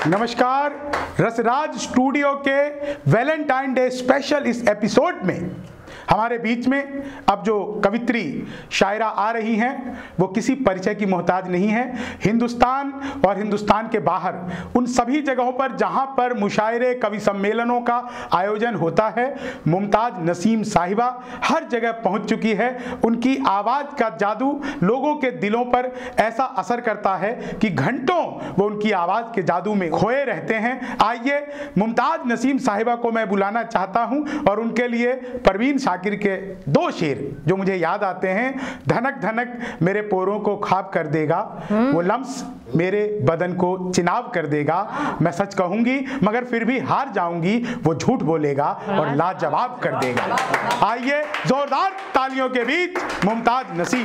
नमस्कार। रसराज स्टूडियो के Valentine Day special इस एपिसोड में हमारे बीच में अब जो कवित्री शायरा आ रही हैं वो किसी परिचय की मोहताज नहीं है। हिंदुस्तान और हिंदुस्तान के बाहर उन सभी जगहों पर जहां पर मुशायरे कवि सम्मेलनों का आयोजन होता है, मुमताज नसीम साहिबा हर जगह पहुंच चुकी है। उनकी आवाज़ का जादू लोगों के दिलों पर ऐसा असर करता है कि घंटों वो उनकी आवाज़ के जादू में खोए रहते हैं। आइए मुमताज नसीम साहिबा को मैं बुलाना चाहता हूं और उनके लिए परवीन शाकिर के दो शेर जो मुझे याद आते हैं। धनक धनक मेरे पोरों को ख्वाब कर देगा, वो लम्स मेरे बदन को चिनाब कर देगा। मैं सच कहूंगी मगर फिर भी हार जाऊंगी, वो झूठ बोलेगा और लाजवाब कर देगा। आइए जोरदार तालियों के बीच मुमताज नसीम।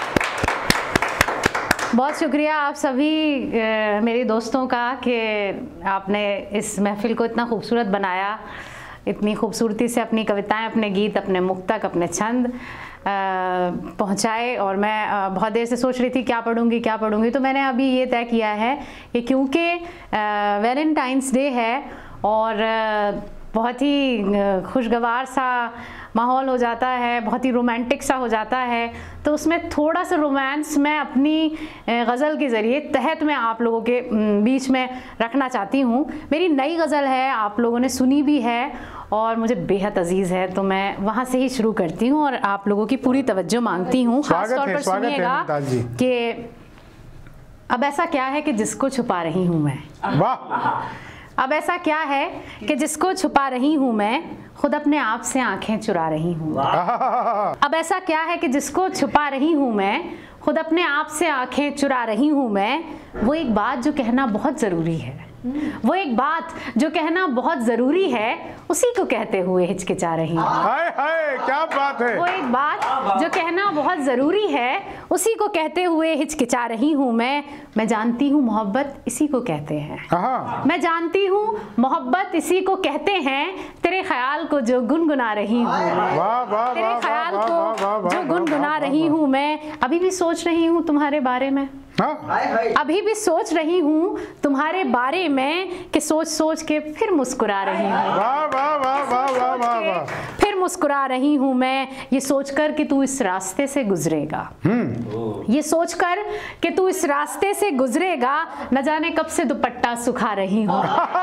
बहुत शुक्रिया आप सभी मेरे दोस्तों का कि आपने इस महफिल को इतना खूबसूरत बनाया, इतनी खूबसूरती से अपनी कविताएं, अपने गीत, अपने मुक्तक, अपने छंद पहुंचाए। और मैं बहुत देर से सोच रही थी क्या पढ़ूंगी, तो मैंने अभी ये तय किया है कि क्योंकि वैलेंटाइंस डे है और बहुत ही खुशगवार सा माहौल हो जाता है, बहुत ही रोमांटिक सा हो जाता है, तो उसमें थोड़ा सा रोमांस मैं अपनी गज़ल के ज़रिए तहत में आप लोगों के बीच में रखना चाहती हूँ। मेरी नई गज़ल है, आप लोगों ने सुनी भी है और मुझे बेहद अजीज़ है, तो मैं वहाँ से ही शुरू करती हूँ और आप लोगों की पूरी तवज्जो मांगती हूँ। खास तौर पर सुनिएगा कि अब ऐसा क्या है कि जिसको छुपा रही हूँ मैं। वाह। अब ऐसा क्या है कि जिसको छुपा रही हूँ मैं, खुद अपने आप से आंखें चुरा रही हूँ। अब ऐसा क्या है कि जिसको छुपा रही हूँ मैं, खुद अपने आप से आंखें चुरा रही हूँ मैं। वो एक बात जो कहना बहुत ज़रूरी है, वो एक बात जो कहना बहुत ज़रूरी है, उसी को कहते हुए हिचकिचा रही हूँ। हाय हाय क्या बात है। वो एक बात जो कहना बहुत ज़रूरी है, उसी को कहते हुए हिचकिचा रही हूँ मैं जानती हूँ मोहब्बत इसी को कहते हैं। मैं जानती हूँ मोहब्बत इसी को कहते हैं। तेरे ख्याल को जो गुनगुना रही हूँ, तेरे ख्याल को जो गुनगुना रही हूँ मैं। अभी भी सोच रही हूँ तुम्हारे बारे में, अभी भी सोच रही हूँ तुम्हारे बारे में, कि सोच सोच के फिर मुस्कुरा रही हूँ, फिर मुस्कुरा रही हूँ मैं। ये सोचकर कि तू इस रास्ते से गुजरेगा, ये सोचकर कि तू इस रास्ते से गुजरेगा, न जाने कब से दुपट्टा सुखा रही हूँ।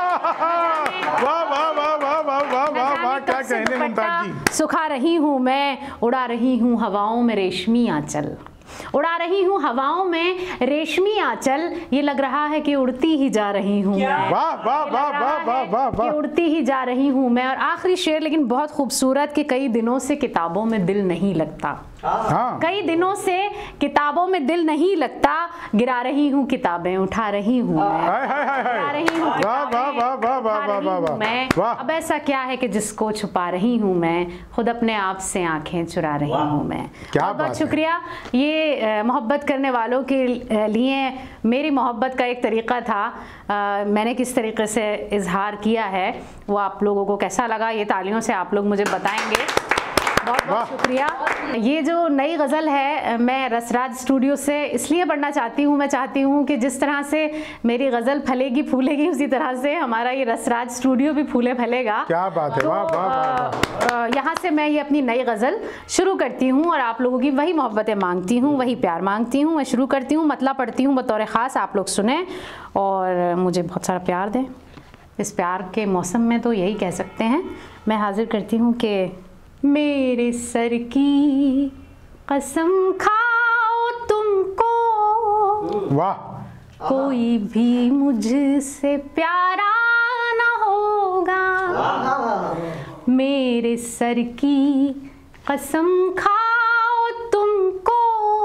क्या कहने मुमताज जी। सुखा रही हूँ मैं, उड़ा रही हूँ हवाओं में रेशमी आंचल, उड़ा रही हूँ हवाओं में रेशमी आंचल। ये लग रहा है कि उड़ती ही जा रही हूँ मैं, वाह वाह वाह वाह वाह वाह वाह, उड़ती ही जा रही हूँ मैं। और आखिरी शेर लेकिन बहुत खूबसूरत, कि कई दिनों से किताबों में दिल नहीं लगता, कई दिनों से किताबों में दिल नहीं लगता। गिरा रही हूँ किताबें उठा रही हूँ मैं। अब ऐसा क्या है कि जिसको छुपा रही हूँ मैं, खुद अपने आप से आंखें चुरा रही हूँ मैं। बहुत शुक्रिया। ये मोहब्बत करने वालों के लिए मेरी मोहब्बत का एक तरीक़ा था। मैंने किस तरीके से इजहार किया है वो आप लोगों को कैसा लगा, ये तालियों से आप लोग मुझे बताएंगे। बहुत बहुत शुक्रिया। ये जो नई गज़ल है मैं रसराज स्टूडियो से इसलिए पढ़ना चाहती हूँ, मैं चाहती हूँ कि जिस तरह से मेरी गज़ल फलेगी फूलेगी, उसी तरह से हमारा ये रसराज स्टूडियो भी फूले फलेगा। क्या बात है। तो, वाह वाह वाह। यहाँ से मैं ये अपनी नई गज़ल शुरू करती हूँ और आप लोगों की वही मोहब्बतें मांगती हूँ, वही प्यार मांगती हूँ। मैं शुरू करती हूँ, मतलब पढ़ती हूँ बतौर ख़ास, आप लोग सुने और मुझे बहुत सारा प्यार दें। इस प्यार के मौसम में तो यही कह सकते हैं। मैं हाजिर करती हूँ कि मेरे सर की कसम खाओ तुमको, वाह, कोई भी मुझसे प्यारा न होगा। मेरे सर की कसम खाओ तुमको,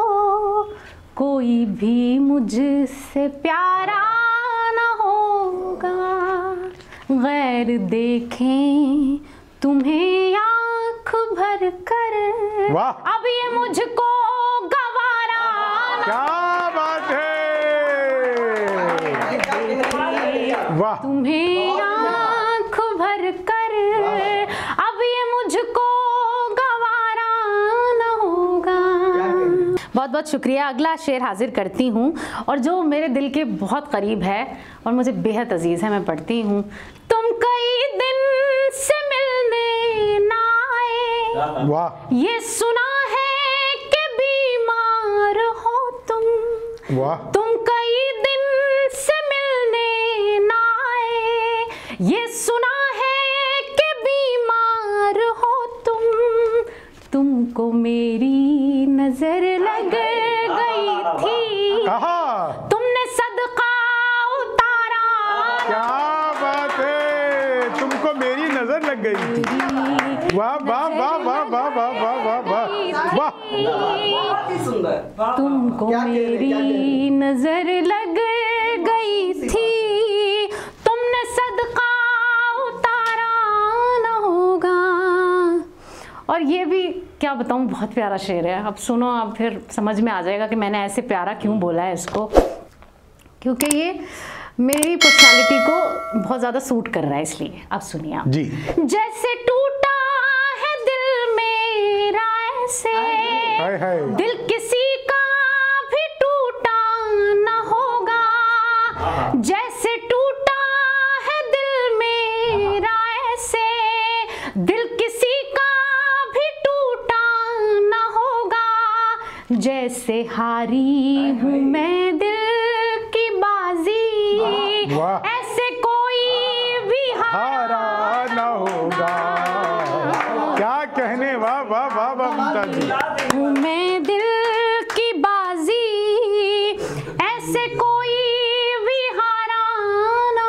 कोई भी मुझसे प्यारा न होगा। गैर देखें तुम्हें आँख भर कर, अब ये मुझको गवारा। क्या बात है। वाह। तुम्हें आँख भर कर, अब ये मुझको गवारा न होगा। बहुत बहुत शुक्रिया। अगला शेर हाजिर करती हूँ और जो मेरे दिल के बहुत करीब है और मुझे बेहद अजीज़ है, मैं पढ़ती हूँ। तुम कई दिन से मिलने ना आए, वाह, ये सुना है कि बीमार हो तुम। वाह, तुम कई दिन से मिलने ना आए, ये सुना है कि बीमार हो तुम। तुमको मेरी नजर लग गई थी, तुमने सदका उतारा। क्या बात है, तुमको मेरी नजर लग गई थी। वाह वाह वाह वाह वाह वाह वाह वाह वाह, तुमको मेरी नजर लग गई थी, तुमने सदका उतारा न होगा। और ये भी क्या बताऊँ, बहुत प्यारा शेर है। अब सुनो, अब फिर समझ में आ जाएगा कि मैंने ऐसे प्यारा क्यों बोला है इसको, क्योंकि ये मेरी पर्सनालिटी को बहुत ज़्यादा सूट कर रहा है, इसलिए। अब सुनिए आप जी। जैसे टूटा है दिल मेरा ऐसे, हाय हाय, दिल किसी का भी टूटा न होगा। जैसे टूटा है दिल मेरा ऐसे, दिल किसी का भी टूटा न होगा। जैसे हारी हूँ मैं दिल की बाजी, ऐसे कोई भी हारा न होगा। क्या कहने, वाह वाह वाह वाह मुमताज जी। हूँ मैं दिल की बाजी, ऐसे कोई भी हारा न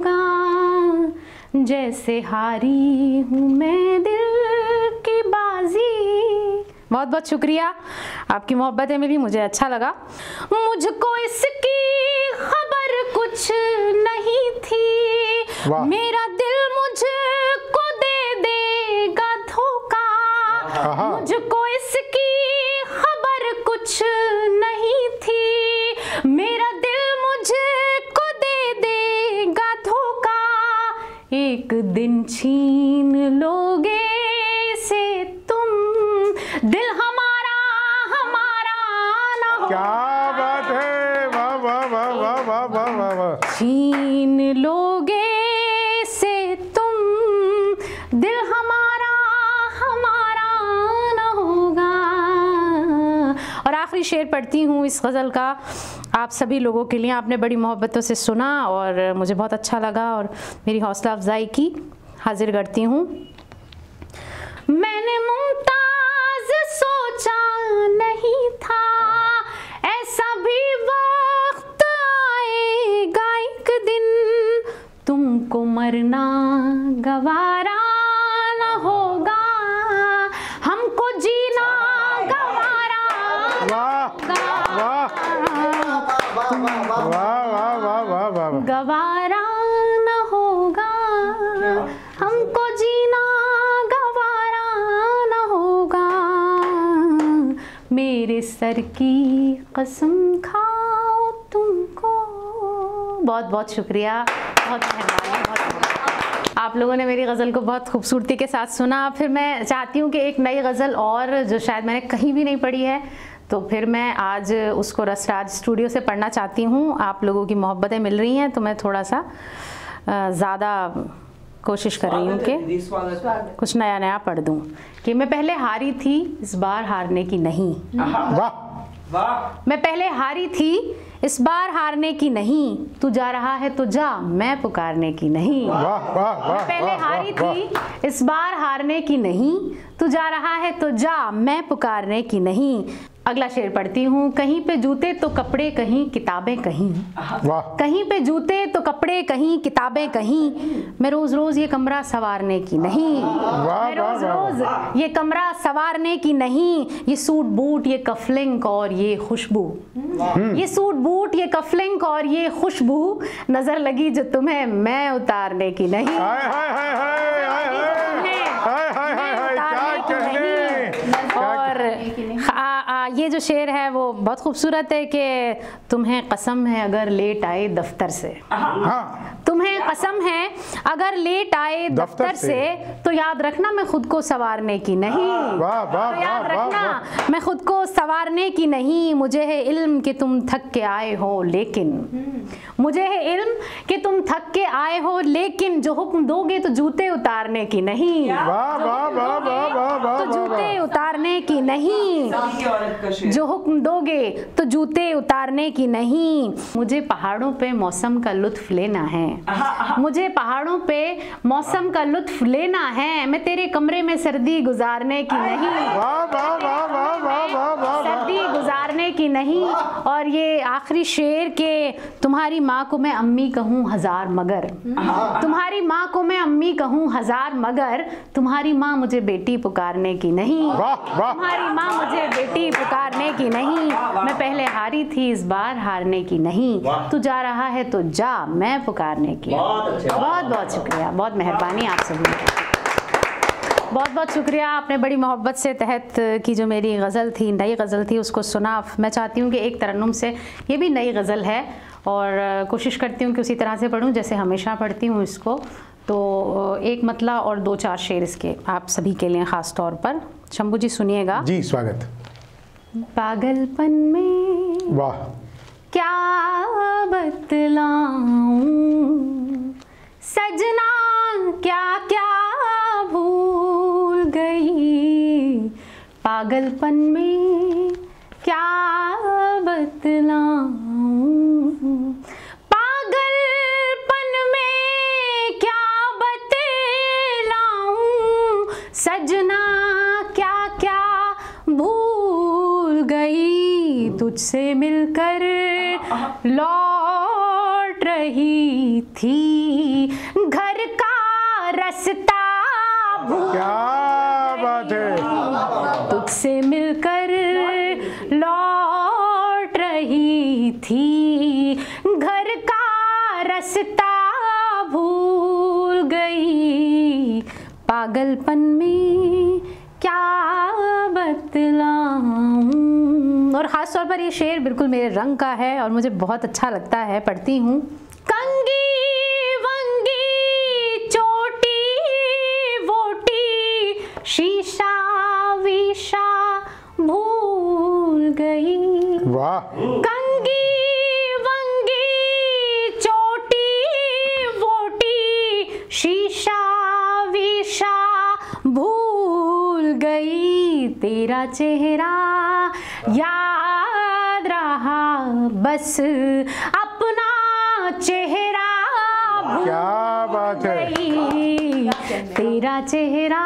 होगा। जैसे हारी हूँ मैं दिल की बाजी। बहुत बहुत शुक्रिया, आपकी मोहब्बतें में भी मुझे अच्छा लगा। मुझको इसकी खबर कुछ नहीं थी, मेरा दिल मुझको दे देगा धोखा। मुझको इसकी खबर कुछ नहीं थी, मेरा दिल मुझको दे देगा धोखा। एक दिन छीन लोगे इसे तुम, दिल हमारा हमारा ना हो। क्या बात है, वाह वाह वाह वाह वाह वाह वाह वाह। छीन लोगे से तुम, दिल हमारा हमारा न होगा। और आखिरी शेर पढ़ती हूँ इस गज़ल का आप सभी लोगों के लिए। आपने बड़ी मोहब्बतों से सुना और मुझे बहुत अच्छा लगा और मेरी हौसला अफजाई की। हाजिर करती हूँ। मैंने मुमताज सोचा नहीं था, ऐसा भी वक्त आएगा एक दिन, तुमको मरना गवारा न होगा, हमको जीना गवारा। वाह वाह वाह वाह वाह वाह वाह, गवारा न होगा, हमको जीना गवारा न होगा। मेरे सर की कसम खाओ तुमको। बहुत बहुत शुक्रिया, बहुत मेहरबानी, बहुत। आप लोगों ने मेरी गज़ल को बहुत खूबसूरती के साथ सुना। फिर मैं चाहती हूँ कि एक नई गज़ल और जो शायद मैंने कहीं भी नहीं पढ़ी है, तो फिर मैं आज उसको रसराज स्टूडियो से पढ़ना चाहती हूँ। आप लोगों की मोहब्बतें मिल रही हैं तो मैं थोड़ा सा ज़्यादा कोशिश कर रही हूँ कि कुछ नया नया पढ़ दूँ। कि मैं पहले हारी थी, इस बार हारने की नहीं। मैं पहले हारी थी, इस बार हारने की नहीं, तू जा रहा है तो जा, मैं पुकारने की नहीं। मैं पहले हारी थी, इस बार हारने की नहीं, तू जा रहा है तो जा, मैं पुकारने की नहीं। अगला शेर पढ़ती हूँ। कहीं पे जूते तो कपड़े कहीं, किताबें कहीं। कहीं पे जूते तो कपड़े कहीं, किताबें कहीं। मैं रोज रोज ये कमरा संवारने की नहीं। मैं रोज रोज ये कमरा संवारने की नहीं। ये सूट बूट ये कफलिंग और ये खुशबू, ये सूट बूट ये कफलिंग और ये खुशबू, नजर लगी जो तुम्हें मैं उतारने की नहीं। और ये ये जो शेर है वो बहुत खूबसूरत है कि तुम्हें कसम है अगर लेट आए दफ्तर से, हाँ, तुम्हें कसम है अगर लेट आए दफ्तर से तो याद रखना मैं खुद को संवारने की नहीं, वाह वाह तो याद वाह वाह रखना मैं खुद को संवारने की नहीं। मुझे है इल्म कि तुम थक के आए हो लेकिन, मुझे है इल्म कि तुम थक के आए हो लेकिन जो हुक्म दोगे तो जूते उतारने की नहीं, वाह वाह वाह वाह वाह वाह तो जूते उतारने की नहीं, जो हुक्म दोगे तो जूते उतारने की नहीं। मुझे पहाड़ों पे मौसम का लुत्फ लेना है, मुझे पहाड़ों पे मौसम का लुत्फ लेना है, मैं तेरे कमरे में सर्दी गुजारने की नहीं, वाह वाह वाह वाह वाह वाह वाह, सर्दी गुजारने की नहीं। और ये आखिरी शेर के तुम्हारी माँ को मैं अम्मी कहूँ हजार मगर, तुम्हारी माँ को मैं अम्मी कहूँ हजार मगर, तुम्हारी माँ मुझे बेटी पुकारने की नहीं, तुम्हारी माँ मुझे बेटी पुकारने की नहीं। मैं पहले हारी थी इस बार हारने की नहीं, तू जा रहा है तो जा मैं पुकारने की। बहुत बहुत शुक्रिया, बहुत मेहरबानी आप सभी, बहुत बहुत शुक्रिया। आपने बड़ी मोहब्बत से तहत की जो मेरी गज़ल थी, नई गज़ल थी, उसको सुना। मैं चाहती हूँ कि एक तरन्नुम से, ये भी नई गज़ल है और कोशिश करती हूँ कि उसी तरह से पढ़ूँ जैसे हमेशा पढ़ती हूँ इसको। तो एक मतला और 2-4 शेर इसके आप सभी के लिए ख़ास तौर पर। शंभू जी सुनिएगा। जी स्वागत। पागलपन में वाह क्या बतलाऊं सजना, क्या क्या भूल गई, पागलपन में क्या बतलाऊं, पागलपन में क्या बतलाऊं सजना, क्या क्या भूल गई, तुझसे मिलकर लौट रही थी, घर का रास्ता भूल, क्या बात है, तुझसे मिलकर लौट रही थी, घर का रास्ता भूल गई, पागलपन में क्या बतलाऊं। और ख़ास तौर पर ये शेर बिल्कुल मेरे रंग का है और मुझे बहुत अच्छा लगता है, पढ़ती हूँ। कंगी वंगी चोटी वोटी शीशा वीशा भूल गई, वाह, कंगी वंगी चोटी वोटी शीशा वीशा भूल गई, तेरा चेहरा याद रहा बस अपना चेहरा भूल क्या बात है, गई, तेरा चेहरा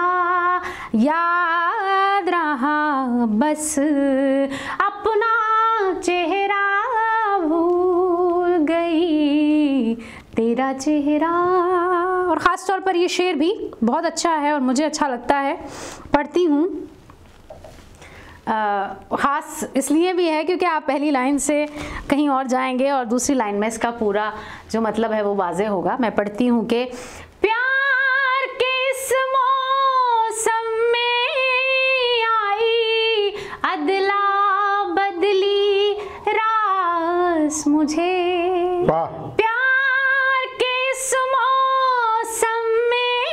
याद रहा बस अपना चेहरा भूल गई, तेरा चेहरा। और ख़ास तौर पर ये शेर भी बहुत अच्छा है और मुझे अच्छा लगता है, पढ़ती हूँ। ख़ास इसलिए भी है क्योंकि आप पहली लाइन से कहीं और जाएंगे और दूसरी लाइन में इसका पूरा जो मतलब है वो वाज़े होगा। मैं पढ़ती हूँ कि प्यार के इस मौसम में आई अदला बदली रास मुझे, वाह, प्यार के इस मौसम में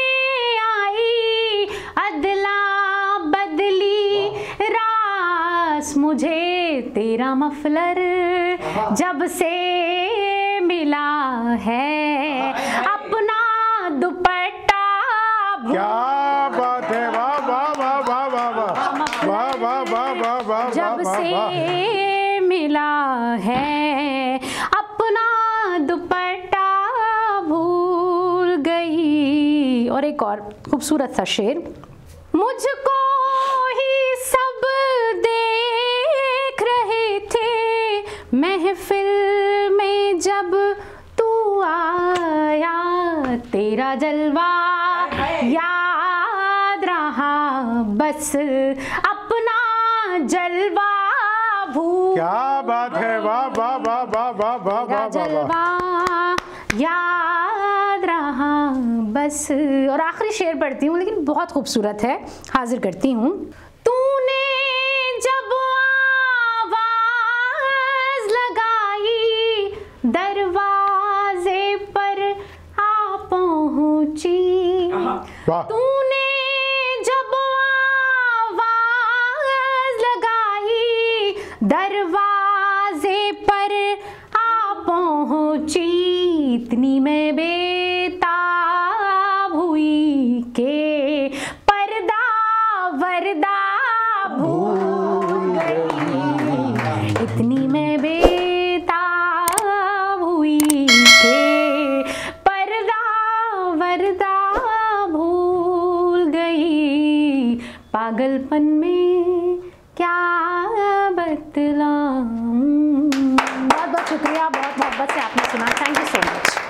आई अदला बदली रास मुझे, तेरा मफलर जब से मिला है अपना दुपट्टा क्या बात है, वाह वाह वाह वाह वाह वाह वाह वाह वाह वाह वाह, जब से मिला है अपना दुपट्टा भूल गई। और एक और खूबसूरत सा शेर, मुझको ही सब देख रहे थे महफिल में जब तू आया, तेरा जलवा याद रहा बस अपना जलवा भूल, क्या बात है, वाह वाह वाह वाह वाह वाह वाह वाह, जलवा याद रहा बस। और आखिरी शेर पढ़ती हूँ लेकिन बहुत खूबसूरत है, हाजिर करती हूँ। तूने जब वाह। तूने जब आवाज लगाई दरवाजे पर आ पहुंची, इतनी मैं बेताब हुई के पर्दा वर्दा भूल गई, इतनी मैं बेताब हुई के पर्दा वर्दा भूल गई, पागलपन में क्या बतलाऊं। बहुत बहुत शुक्रिया, बहुत मोहब्बत से आपने सुना। Thank you so much.